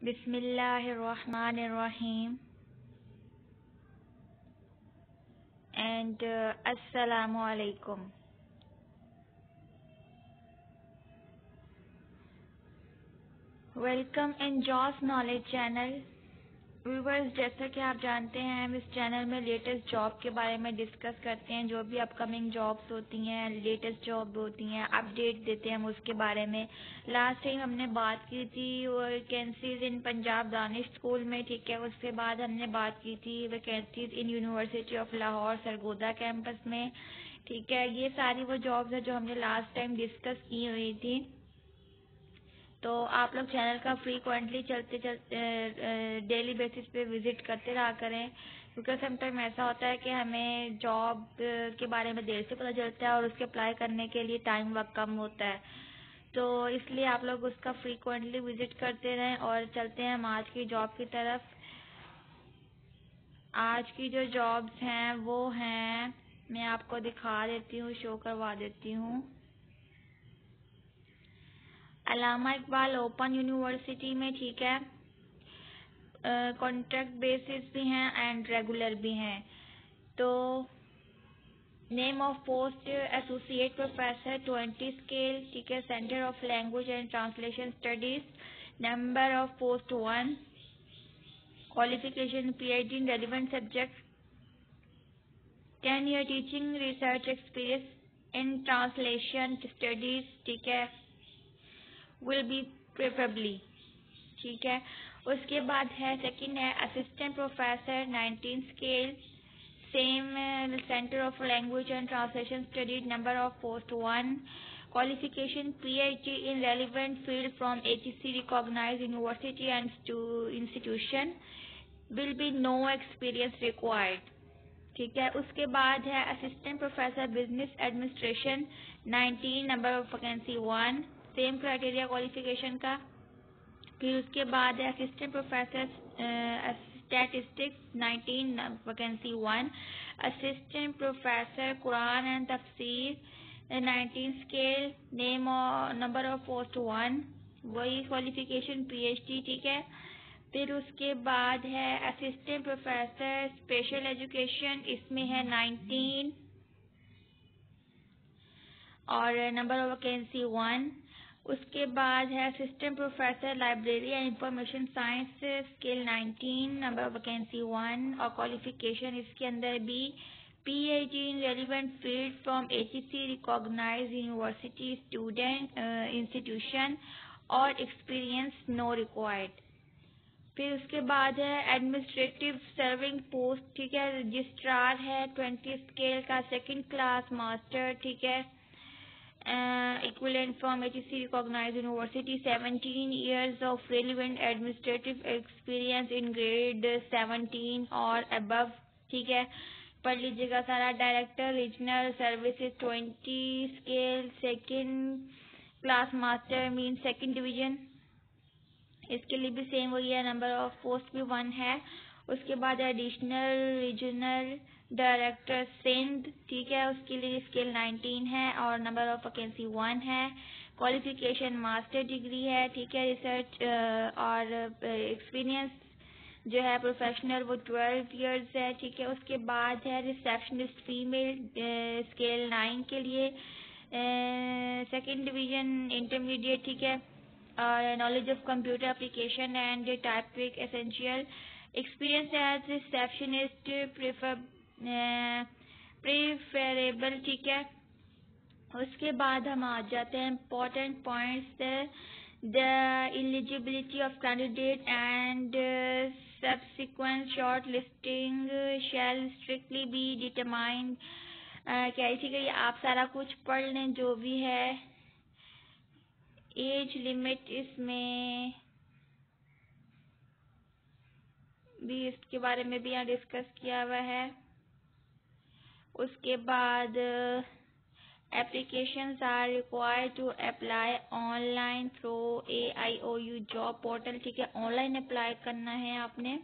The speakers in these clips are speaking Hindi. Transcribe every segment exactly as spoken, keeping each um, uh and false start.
Bismillahirrahmanirrahim and uh, Assalamu alaikum. Welcome in Jaws Knowledge Channel. Viewers, जैसा कि आप जानते हैं हम इस चैनल में लेटेस्ट जॉब के बारे में डिस्कस करते हैं। जो भी अपकमिंग जॉब्स होती हैं, लेटेस्ट जॉब होती हैं, अपडेट देते हैं हम उसके बारे में। लास्ट टाइम हमने बात की थी vacancies in Punjab Daanish school में, ठीक है। उसके बाद हमने बात की थी vacancies in university of Lahore Sargodha campus में, ठीक है। ये सारी वो जॉब्स हैं जो हमने लास्ट टाइम डिस्कस की हुई थी। तो आप लोग चैनल का फ्रीक्वेंटली चलते चलते डेली बेसिस पे विजिट करते रहा करें, क्योंकि समटाइम ऐसा होता है कि हमें जॉब के बारे में देर से पता चलता है और उसके अप्लाई करने के लिए टाइम वक्त कम होता है। तो इसलिए आप लोग उसका फ्रीक्वेंटली विजिट करते रहें। और चलते हैं हम आज की जॉब की तरफ। आज की जो जॉब्स हैं वो हैं, मैं आपको दिखा देती हूँ, शो करवा देती हूँ। अल्लामा इकबाल ओपन यूनिवर्सिटी में, ठीक है। कॉन्ट्रैक्ट बेसिस भी हैं एंड रेगुलर भी हैं। तो name of post associate professor twenty scale, ठीक है। Centre of language and translation studies, number of post one, qualification PhD in relevant subject, ten year teaching research experience in translation studies, ठीक है, विल बी प्रेफरेबली, ठीक है। उसके बाद है सेकंड है assistant professor nineteen scale, same centre of language and translation studies, number of post one, qualification PhD in relevant field from HEC recognised university and institution, will be no experience required, ठीक है। उसके बाद है assistant professor business administration nineteen, number of vacancy one, same criteria qualification का। फिर उसके बाद है assistant professor statistics nineteen, vacancy one, assistant professor Quran and तफसीर नाइनटीन स्केल, नेम और नंबर ऑफ पोस्ट वन, वही क्वालिफिकेशन पीएचडी, ठीक है। फिर उसके बाद है असिस्टेंट प्रोफेसर स्पेशल एजुकेशन, इसमें है नाइनटीन और नंबर ऑफ वैकेंसी वन। उसके बाद है assistant professor library and information science scale nineteen, number of vacancy one और क्वालिफिकेशन इसके अंदर भी PhD in relevant field from HEC recognised university student institution और एक्सपीरियंस नो रिक्वायर्ड। फिर उसके बाद है एडमिनिस्ट्रेटिव सर्विंग पोस्ट, ठीक है। रजिस्ट्रार है ट्वेंटी स्केल का, सेकंड क्लास मास्टर, ठीक है, equivalent from H E C recognized university, seventeen years of relevant administrative experience in grade seventeen और above, ठीक है। पढ़ लीजिएगा सारा। Director regional services twenty scale, second class master mean second division, इसके लिए भी सेम वही है, नंबर ऑफ पोस्ट भी वन है। उसके बाद एडिशनल रीजनल डायरेक्टर सिंध, ठीक है, उसके लिए स्केल नाइनटीन है और नंबर ऑफ वैकेंसी वन है। क्वालिफिकेशन मास्टर डिग्री है, ठीक है। रिसर्च और एक्सपीरियंस जो है प्रोफेशनल वो ट्वेल्व इयर्स है, ठीक है। उसके बाद है रिसेप्शनिस्ट फीमेल, स्केल नाइन के लिए, सेकेंड डिवीजन इंटरमीडिएट, ठीक है। और knowledge of computer application and typing essential, experience as receptionist prefer preferable, ठीक है। उसके बाद हम आ जाते हैं important points, the eligibility of candidate and subsequent short listing shall strictly be determined, क्या ठीक है। आप सारा कुछ पढ़ लें जो भी है। एज लिमिट इसमें भी, इसके बारे में भी यहाँ डिस्कस किया हुआ है। उसके बाद applications are required to apply online through A I O U job portal, ठीक है। ऑनलाइन अप्लाई करना है आपने।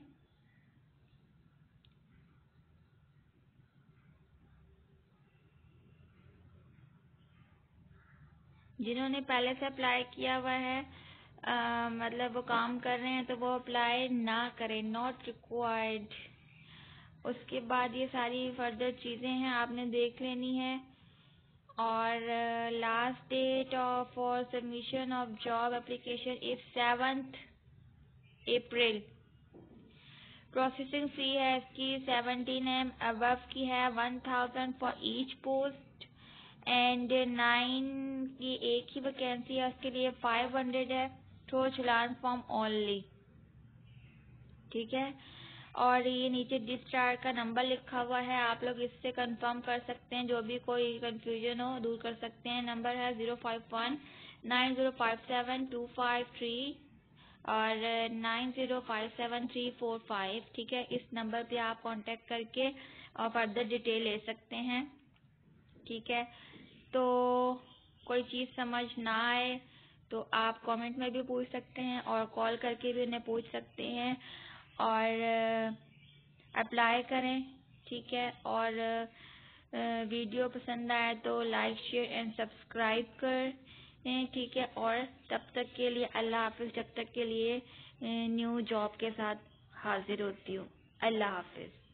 जिन्होंने पहले से अप्लाई किया हुआ है आ, मतलब वो काम कर रहे हैं तो वो अप्लाई ना करें, नॉट रिक्वायर्ड। उसके बाद ये सारी फर्दर चीज़ें हैं आपने देख लेनी है। और last date of for submission of job application is seventh April. Processing fee है इसकी सेवनटीन एम अबव की है one thousand for each post and nine की एक ही वैकेंसी है, उसके लिए फाइव हंड्रेड है थ्रो चलान फॉर्म ओनली। ठीक है। और ये नीचे डिस्चार्ज का नंबर लिखा हुआ है, आप लोग इससे कंफर्म कर सकते हैं, जो भी कोई कंफ्यूजन हो दूर कर सकते हैं। नंबर है zero five one nine zero five seven two five three और nine zero five seven three four five. ठीक है, इस नंबर पे आप कांटेक्ट करके और फर्दर डिटेल ले सकते हैं। ठीक है, तो कोई चीज़ समझ ना आए तो आप कमेंट में भी पूछ सकते हैं और कॉल करके भी उन्हें पूछ सकते हैं और अप्लाई करें। ठीक है, और वीडियो पसंद आए तो लाइक शेयर एंड सब्सक्राइब करें। ठीक है, और तब तक के लिए अल्लाह हाफिज़। जब तक के लिए न्यू जॉब के साथ हाजिर होती हूँ। अल्लाह हाफिज़।